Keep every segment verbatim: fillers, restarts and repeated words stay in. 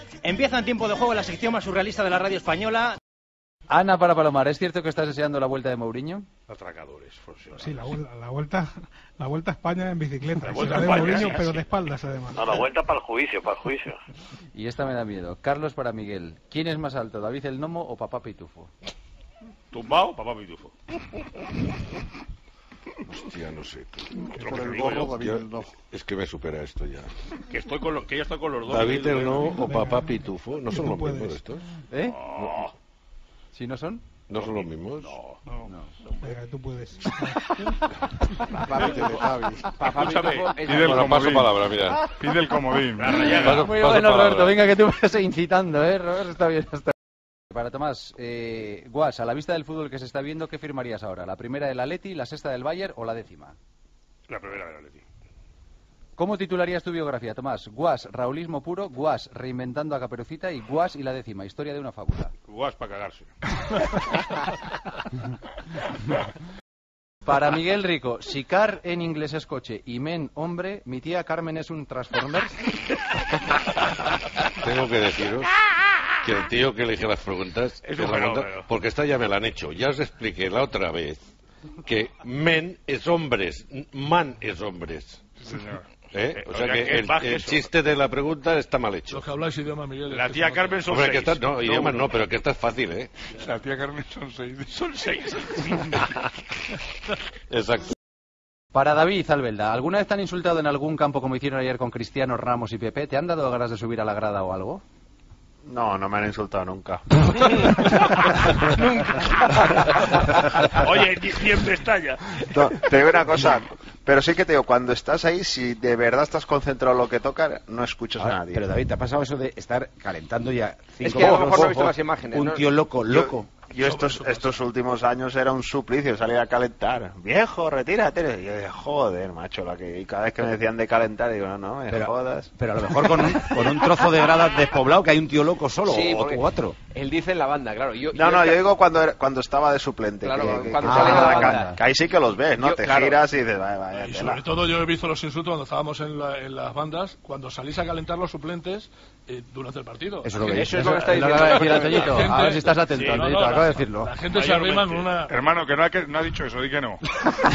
Empieza en tiempo de juego la sección más surrealista de la radio española. Ana para Palomar, ¿es cierto que estás deseando la vuelta de Mourinho? Atracadores, sí, la, la vuelta la vuelta a España en bicicleta. La vuelta de España, Mourinho, sí, pero sí. de espaldas además. No, la vuelta para el juicio, para el juicio. Y esta me da miedo. Carlos para Miguel. ¿Quién es más alto, David el Nomo o Papá Pitufo? Tumbao, Papá Pitufo. Hostia, no sé. Otro Por que el te digo gorro, yo. David el no. Es que me supera esto ya. Que estoy con lo, que ya estoy con los dos. David el no Venga. o Papá Pitufo. ¿No son Tú los puedes. mismos estos? ¿Eh? Oh, ¿Sí no son? ¿No son los mismos? no. No, no. Venga, tú puedes. Papá Escúchame, Pitufo es pide el Bueno, paso comodín. palabra, mira. Pide el comodín. La rayada. Paso- Muy paso bueno, palabra. Roberto. Venga, que tú me estás incitando, ¿eh? Roberto, está bien. Está bien. Para Tomás, eh, Guas, a la vista del fútbol que se está viendo, ¿qué firmarías ahora? ¿La primera del Atleti, la sexta del Bayern o la décima? La primera de la Leti. ¿Cómo titularías tu biografía, Tomás? Guas, raulismo puro, Guas, reinventando a Caperucita y Guas y la décima, historia de una fábula. Guas para cagarse. Para Miguel Rico, si car en inglés es coche y men hombre, mi tía Carmen es un Transformers. Tengo que deciros que el tío que elige las preguntas Es es un la fenómeno. monta- porque esta ya me la han hecho. Ya os expliqué la otra vez que men es hombres, man es hombres. Sí, señor. ¿Eh? Eh, O sea oiga, que qué el, bajo el eso. chiste de la pregunta está mal hecho. Los que habláis idioma, Miguel. La es que tía se Carmen son Hombre, que seis. esta, no, idiomas uno. no, pero que esta es fácil, ¿eh? La tía Carmen son seis. Son seis. Exacto. Para David Albelda, ¿alguna vez te han insultado en algún campo como hicieron ayer con Cristiano, Ramos y Pepe? ¿Te han dado ganas de subir a la grada o algo? No, no me han insultado nunca. Oye, ni, ni en Pestalla. No, te digo una cosa, pero sí que te digo, cuando estás ahí, si de verdad estás concentrado en lo que toca, no escuchas a Ahora, nadie. pero David, ¿te ha pasado eso de estar calentando ya cinco Es que a lo mejor minutos? no he visto las imágenes, Un ¿no? tío loco, loco. Yo estos, estos últimos años era un suplicio salir a calentar. Viejo, retírate. Y yo, joder, macho, la que... Y cada vez que me decían de calentar, digo, no, no, me Pero, jodas. pero a lo mejor con un, con un trozo de grada despoblado que hay un tío loco solo Sí, o porque cuatro. Él dice en la banda, claro. Yo, No, no, yo digo cuando, era- cuando estaba de suplente. Claro, que, que- cuando que- sale que- de la que- banda. que ahí sí que los ves, ¿no? Yo- te claro. giras y dices, vaya, vaya, Y tela. sobre todo yo he visto los insultos cuando estábamos en, la- en las bandas, cuando salís a calentar los suplentes eh, durante el partido. Eso es lo que Eso dice. es lo que está Es lo que diciendo. acaba de decir Antoñito. La gente- A ver si estás atento, Sí, no, Antoñito, no, acaba de la- decirlo. La gente se arrima con una... Hermano, que no ha, que no ha dicho eso, di que no.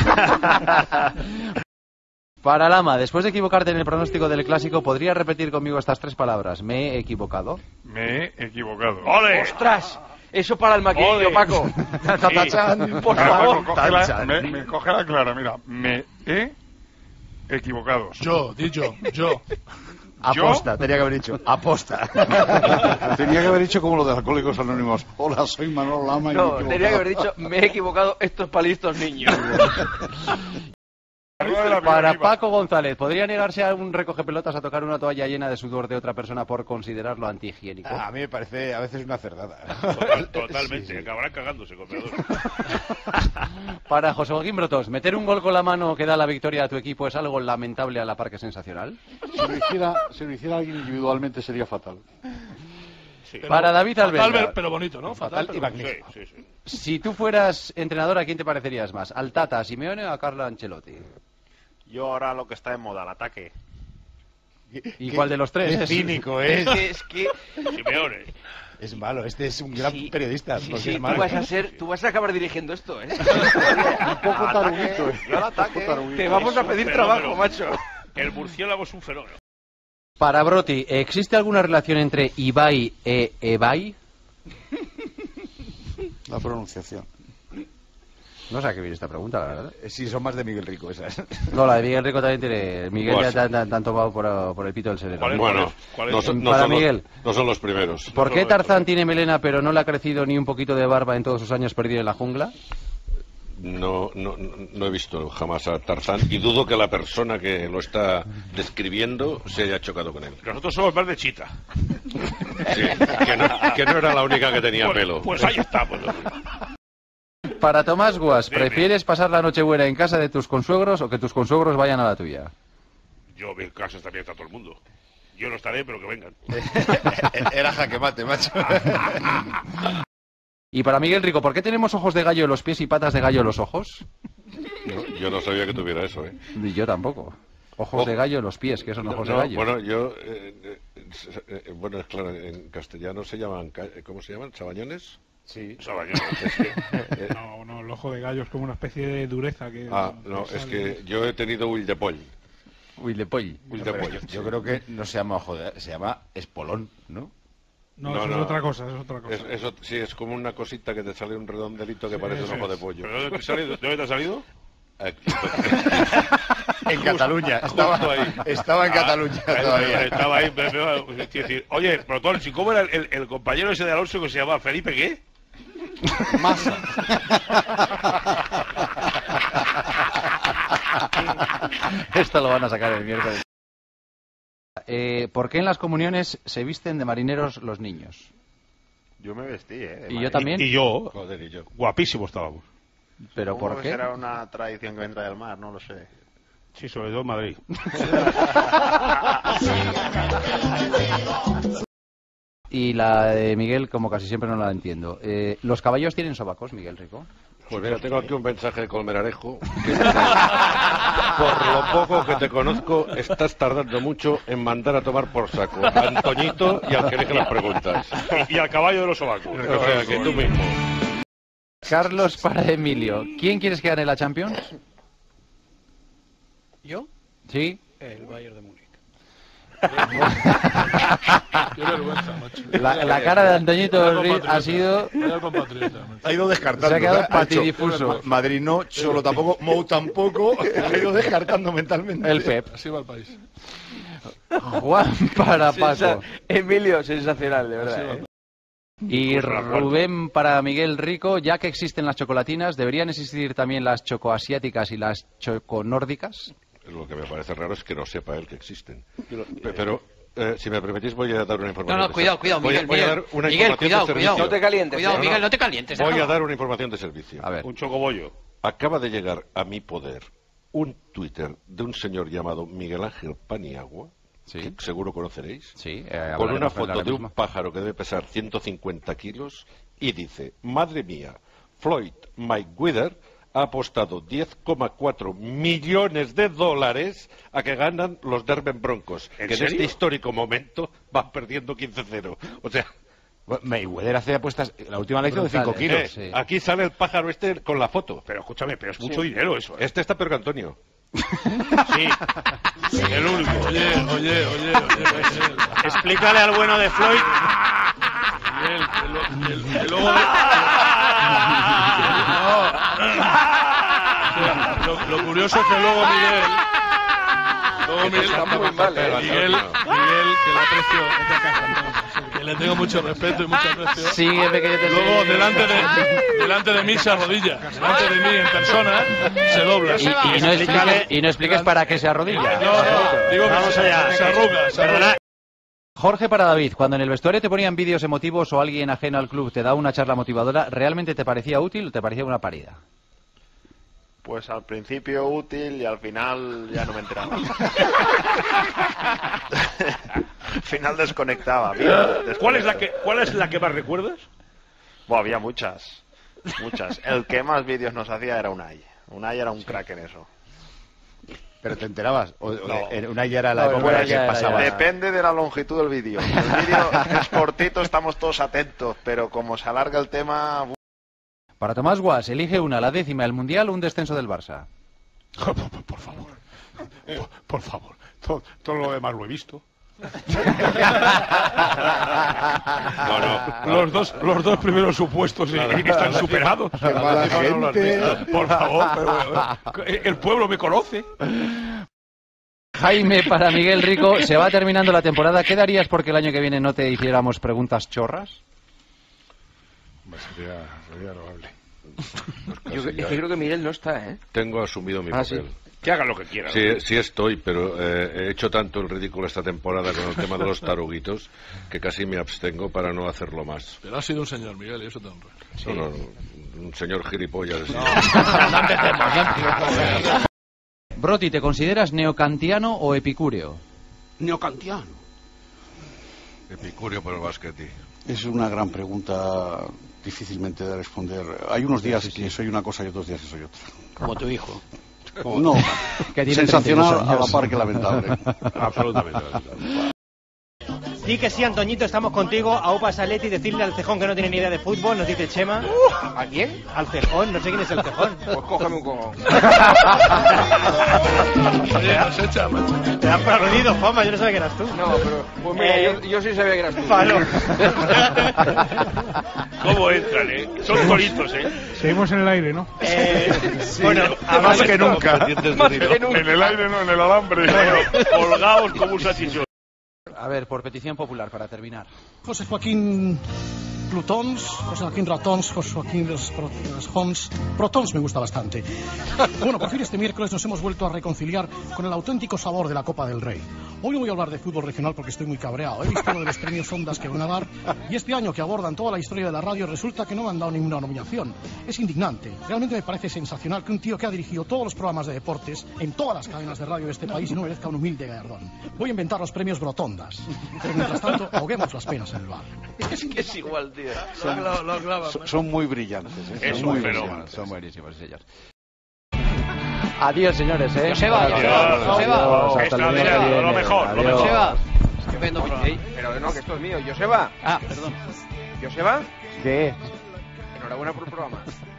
Para Lama, después de equivocarte en el pronóstico del clásico, ¿podrías repetir conmigo estas tres palabras? ¿Me he equivocado? Me he equivocado. ¡Ole! ¡Ostras! Eso para el maquillo, Ole. Paco. Tachán. Por Ahora, favor. Paco, coge la- Tachan. me, me coge la clara, mira. Me he equivocado. Yo, di yo, yo. Aposta, tenía que haber dicho. Aposta. Tenía que haber dicho como lo de Alcohólicos Anónimos. Hola, soy Manolo Lama y me he No, equivocado. tenía que haber dicho, me he equivocado, esto es para listos niños. Arriba de la Para arriba. Paco González, ¿podría negarse a un recoge pelotas a tocar una toalla llena de sudor de otra persona por considerarlo antihigiénico? A mí me parece a veces una cerdada. Total- totalmente, Sí, sí. acabarán cagándose con peor. Para José Joaquín Brotos, ¿meter un gol con la mano que da la victoria a tu equipo es algo lamentable a la par que sensacional? Si lo hiciera, si lo hiciera alguien individualmente sería fatal. Sí. Para David Fatal, Albelda, pero bonito, ¿no? Fatal, Fatal y pero- magnífico. Sí, sí, sí. si tú fueras entrenador, ¿a quién te parecerías más? ¿Al Tata, a Simeone o a Carlo Ancelotti? Yo ahora lo que está en moda, el ataque. ¿Y cuál de los tres? Es cínico, ¿eh? Es que, es que Simeone. Es malo, este es un gran Sí. periodista. sí, porque sí, es tú malo. vas a ser, tú vas a acabar dirigiendo esto, ¿eh? Un poco taruguito, eh. Yo al ataque. Un poco taruguito. Te vamos a un pedir fenómeno. trabajo, macho. El murciélago es un fenómeno. Para Broti, ¿existe alguna relación entre Ibai e Ebai? La pronunciación. No sé a qué viene esta pregunta, la verdad. Sí, son más de Miguel Rico esas. No, la de Miguel Rico también tiene... Miguel Pues- ya te han tomado por, por el pito del sereno. ¿Cuál es? Bueno, ¿Cuál es? no son, no Para son los- Miguel. no son los primeros. ¿Por qué No, no, Tarzán no. tiene melena pero no le ha crecido ni un poquito de barba en todos sus años perdido en la jungla? No, no, no he visto jamás a Tarzán y dudo que la persona que lo está describiendo se haya chocado con él. Nosotros somos más de chita. Sí, que, no, que no era la única que tenía Pues, pelo. pues ahí estamos. Para Tomás Guas, Dime. ¿prefieres pasar la Nochebuena en casa de tus consuegros o que tus consuegros vayan a la tuya? Yo, mi casa está abierta a todo el mundo. Yo no estaré, pero que vengan. Era jaque mate, macho. Y para Miguel Rico, ¿por qué tenemos ojos de gallo en los pies y patas de gallo en los ojos? Yo, yo no sabía que tuviera eso, ¿eh? Y yo tampoco. Ojos Oh. de gallo en los pies, que son No, ojos no, de gallo. bueno, yo eh, eh, eh, bueno, es claro, en castellano se llaman, ca- ¿cómo se llaman? ¿Sabañones? Sí. Sabañones. Es que, eh, No, no, el ojo de gallo es como una especie de dureza que... ah, no, que es sale. que yo he tenido Will de Poll. Will de Poll. Will de Poll. Yo creo que no se llama ojo de, se llama espolón, ¿no? No, No, eso no. es otra cosa, es otra cosa. Es, eso, sí, es como una cosita que te sale un redondelito que parece un ojo de pollo. ¿Pero dónde te ha salido? ¿De dónde te ha salido? Aquí. En Cataluña. Estaba, Justo ahí. estaba en Cataluña todavía. Estaba ahí. me- me- es decir, oye, Protón, ¿y cómo era el, el- el compañero ese de Alonso que se llamaba Felipe qué? Massa. Esto lo van a sacar el miércoles. Eh, ¿Por qué en las comuniones se visten de marineros los niños? Yo me vestí, ¿eh? de Y yo marinero. también. Y yo, Joder, y yo. guapísimo estábamos. ¿Pero Supongo por que qué? será una tradición que entra del mar, no lo sé. Sí, sobre todo en Madrid. Y la de Miguel, como casi siempre no la entiendo. Eh, ¿Los caballos tienen sobacos, Miguel Rico? Pues mira, tengo aquí un mensaje de Colmenarejo. Que dice, por lo poco que te conozco, estás tardando mucho en mandar a tomar por saco a Antoñito y al que elige las preguntas. Y al caballo de los sobacos. O sea, que tú mismo. Carlos para Emilio. ¿Quién quieres que gane la Champions? ¿Yo? ¿Sí? El Bayern de Múnich. Qué vergüenza, macho. La, la cara de Antoñito Vaya Ruiz compatriota. ha sido... Vaya compatriota, macho. Ha ido descartando. Se ha quedado ¿eh? hecho patidifuso. Madrid no, Cholo tampoco, Mou tampoco. Ha ido descartando mentalmente. El Pep. Así va el país. Juan para Sensa- Paco. Emilio, sensacional, de verdad. ¿eh? Y Rubén para Miguel Rico. Ya que existen las chocolatinas, ¿deberían existir también las chocoasiáticas y las choconórdicas? Lo que me parece raro es que no sepa él que existen. Pe- Pero, eh, si me permitís, voy a dar una información. No, no, de cuidado, ser- cuidado, voy a- Miguel, voy a Miguel. dar una Miguel, información cuidado, de cuidado. servicio. No te calientes. Cuidado, ¿eh? Miguel, no te calientes. Voy a déjalo. dar una información de servicio. A ver. Un chocobollo. Acaba de llegar a mi poder un Twitter de un señor llamado Miguel Ángel Paniagua, Sí. que seguro conoceréis, Sí, eh, con hablaremos una de él foto ahora de un mismo. pájaro que debe pesar ciento cincuenta kilos y dice: madre mía, Floyd Mayweather ha apostado diez coma cuatro millones de dólares a que ganan los Denver Broncos, ¿En que en serio? este histórico momento van perdiendo quince cero. O sea, Mayweather hace apuestas. La útima la hizo de cinco Brutales, kilos. eh, sí. aquí sale el pájaro este con la foto. Pero escúchame, pero es mucho dinero eso. ¿eh? Este está peor que Antonio. Sí. El único. Oye, oye, oye, oye, Miguel. Explícale al bueno de Floyd. Miguel, que lo- que- que luego de- No. Lo, lo curioso es que luego Miguel. Luego Miguel, Está muy mal, ¿eh? Miguel, Miguel, que le aprecio, que le tengo mucho respeto y mucho aprecio. Sígueme que yo te Luego sigo. delante de, delante de mí se arrodilla, delante de mí en persona se dobla. Y, y no expliques, y no expliques para qué se arrodilla. No, no, digo que Vamos se, allá. se arruga, se arruga. Jorge para David, cuando en el vestuario te ponían vídeos emotivos o alguien ajeno al club te daba una charla motivadora, ¿realmente te parecía útil o te parecía una parida? Pues al principio útil y al final ya no me enteraba. Al final desconectaba. Mira, ¿Cuál es la desconecto. que, cuál es la que más recuerdas? Buah, había muchas. Muchas. El que más vídeos nos hacía era Unai. Unai era un crack en eso. Pero te enterabas. O, o No. en una ya era la No, época en una en la ya que era pasaba. ya. Depende de la longitud del vídeo. El vídeo es cortito, estamos todos atentos, pero como se alarga el tema... Para Tomás Guas, elige una, la décima, el Mundial o un descenso del Barça. Por, por- por favor. Por, por favor. Todo, todo lo demás lo he visto. No, no. Los dos, los dos primeros supuestos y, y que están superados. Qué mala Encima no lo has gente. visto. Por favor, pero, eh, el pueblo me conoce. Jaime para Miguel Rico, se va terminando la temporada. ¿Qué darías porque el año que viene no te hiciéramos preguntas chorras? Hombre, Sería, sería loable. Yo, es que creo que Miguel no está, ¿eh? Tengo asumido mi Ah, sí. papel. Que hagan lo que quieran. Sí, sí estoy, pero eh, he hecho tanto el ridículo esta temporada con el tema de los taruguitos que casi me abstengo para no hacerlo más. Pero ha sido un señor, Miguel, y eso te honra. No, no, no, un señor gilipollas. Broti, ¿te consideras neocantiano o epicúreo? Neocantiano. Epicurio por el basquetí. Es una gran pregunta, difícilmente de responder. Hay unos días que soy una cosa y otros días que soy otra. Como tu hijo. No, Que tiene sensacional treinta y dos a la años. par que lamentable. Absolutamente. Di que sí, Antoñito, estamos contigo. Aupa Saletti, decirle al cejón que no tiene ni idea de fútbol, nos dice Chema. ¿A quién? Al cejón, no sé quién es el cejón. Pues cógeme un cojón. Oye, nos echa, macho. Te has perdido, Juanma, yo no sabía que eras tú. No, pero pues mira, Eh, yo, yo sí sabía que eras tú. Palo. ¿Cómo entran, eh? Son toritos, eh. Seguimos en el aire, ¿no? Eh, bueno, Más hablando- que nunca. Más que nunca. En el aire, no, en el alambre. Colgados como un salchichón. A ver, por petición popular, para terminar. José Joaquín Plutons, José Joaquín Ratons, José Joaquín los, Pro- los Homs. Protons me gusta bastante. Bueno, por fin este miércoles nos hemos vuelto a reconciliar con el auténtico sabor de la Copa del Rey. Hoy no voy a hablar de fútbol regional porque estoy muy cabreado. He visto lo de los premios Ondas que van a dar y este año que abordan toda la historia de la radio resulta que no me han dado ninguna nominación. Es indignante. Realmente me parece sensacional que un tío que ha dirigido todos los programas de deportes en todas las cadenas de radio de este país no merezca un humilde galardón. Voy a inventar los premios Brotondas. Pero mientras tanto, ahoguemos las penas en el bar. Es que es igual, tío. Son, Lo- lo clava, son- macho. son muy brillantes. ¿eh? Es Son un muy fenómeno. brillantes. Son buenísimos, señor. Adiós, señores, ¿eh? Joseba, Adiós, Joseba, Joseba. adiós, hasta el Extraordinario, lunes que lo viene. mejor, lo Adiós. Joseba. Estupendo programa. Ey, pero no, que esto es mío. ¿Joseba? Ah, perdón. ¿Joseba? ¿Qué? Enhorabuena por el programa.